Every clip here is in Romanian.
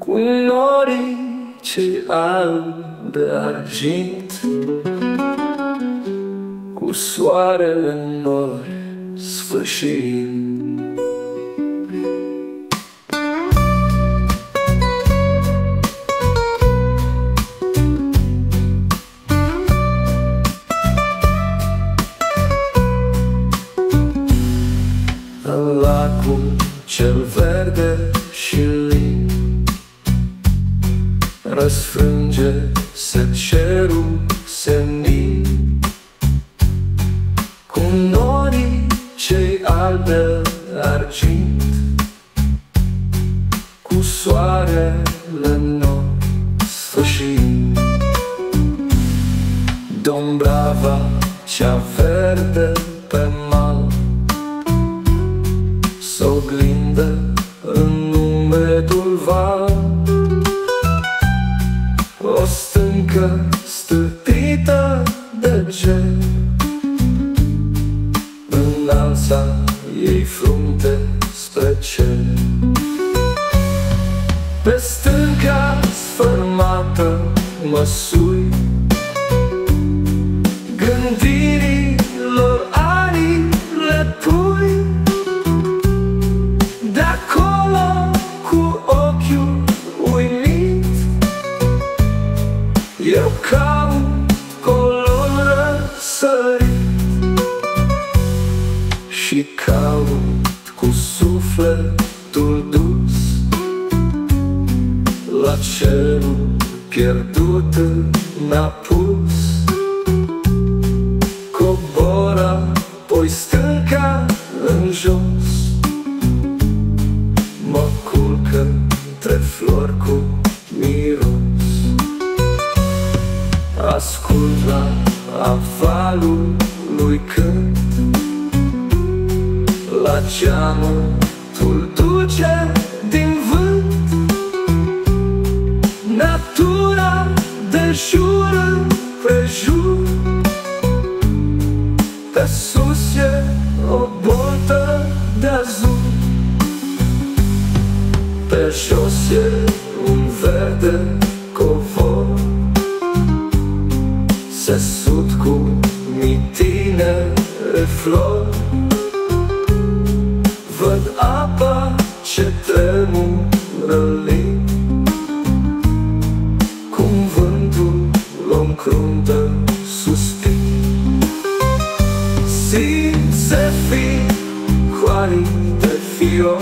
cu norii cei albi de argint, cu soarele în nori sfârșind. În lacul cel verde și lin răsfrânge-se cerul senin, cu norii cei albi de argint, cu soarele în nori sfârșind. Dombrava cea verde pe mal s-oglindă în umetul val, o stâncă stârpită de ger înalța ei frunte spre cer. Pe stânca sfărmată mă sui, gândirilor arii le pui. De-acolo cu ochiul uimit eu caut colul răsărit și caut cu sufletul dus la cerul pierdut n-apus. Cobor apoi stânca în jos, mă culc între flori cu miros, ascult la avalul lui cânt, la geamătul duce din vânt. Natura de jur împrejur, pe sus e o boltă de azur, pe jos e un verde covor, sesut cu mitinere flori. Văd apa ce tremură lin, cum vântul o încruntă suspin. Simt se fi coarii de fior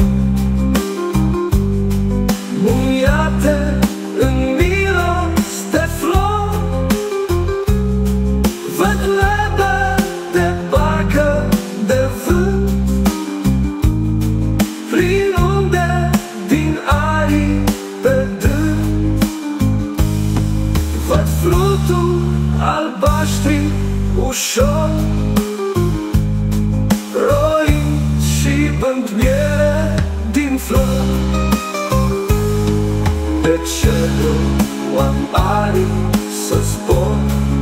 muiate în miros de flori. Văd lebe de barcă de vânt prin unde din arii pe dânt. Văd fluturi albaștri ușor roind și bând miere din flori. Pe cerul am arii să zbor,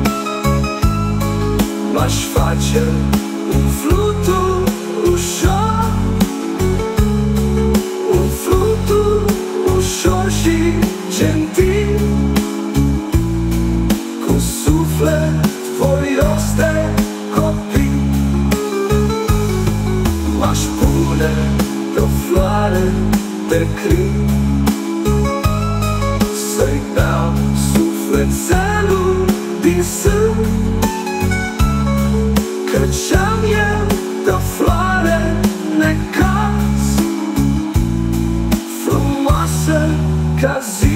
m-aș face un flutur ușor, un flutur ușor și gentil, cu suflet voios de copil. M-aș pune de-o floare pe crin, să-i beau sufletelul din sân, căci am eu de-o floare necaz, frumoasă ca zi.